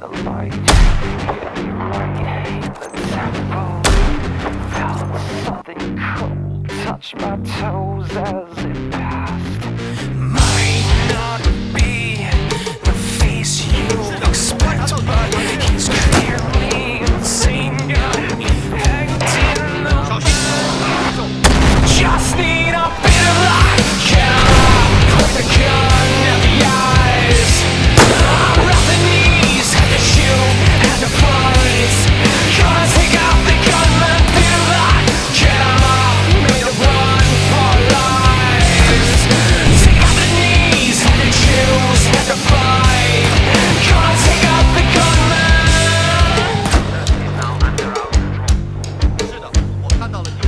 the light hit me right in the temple. Felt something cold touch my toes as it passed. Might not be the face you expect, but he's clearly insane. Got me pegged in the just need a bit of light. Get up, put the gun at the eyes. I'm at the knees, had to shoot, had to fight. Gonna take out the gunman, bit of light. Get up, made a run for lives. Take out the knees, had to choose, had to fight. Gonna take out the gunman. 是的，我看到了你。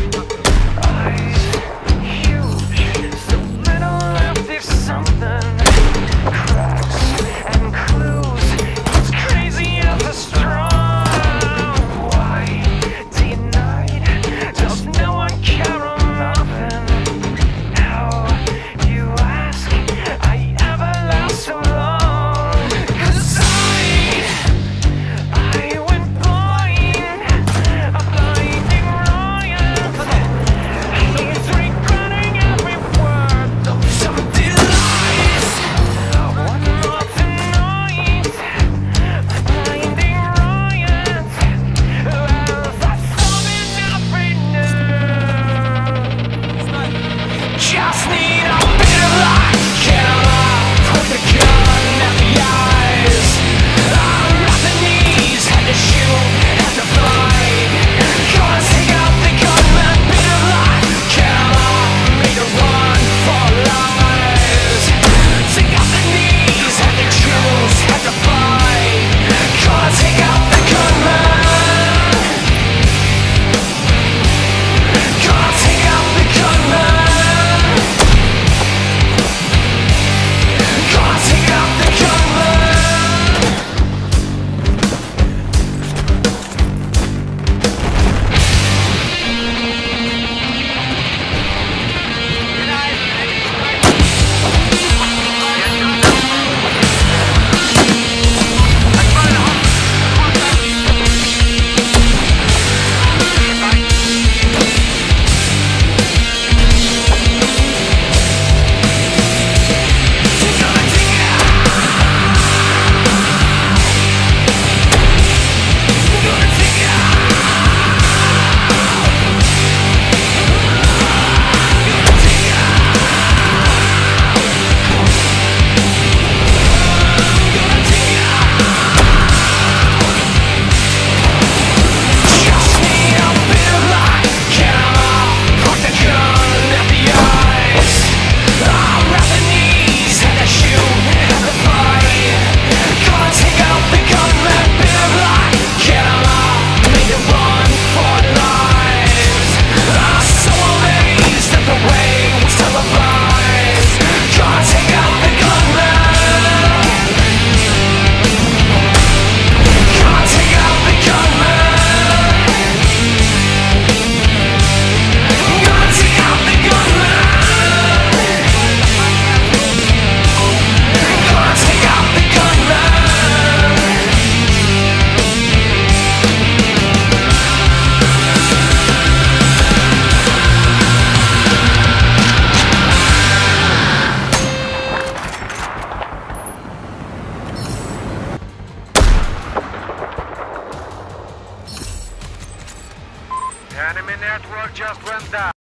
Enemy network just went down.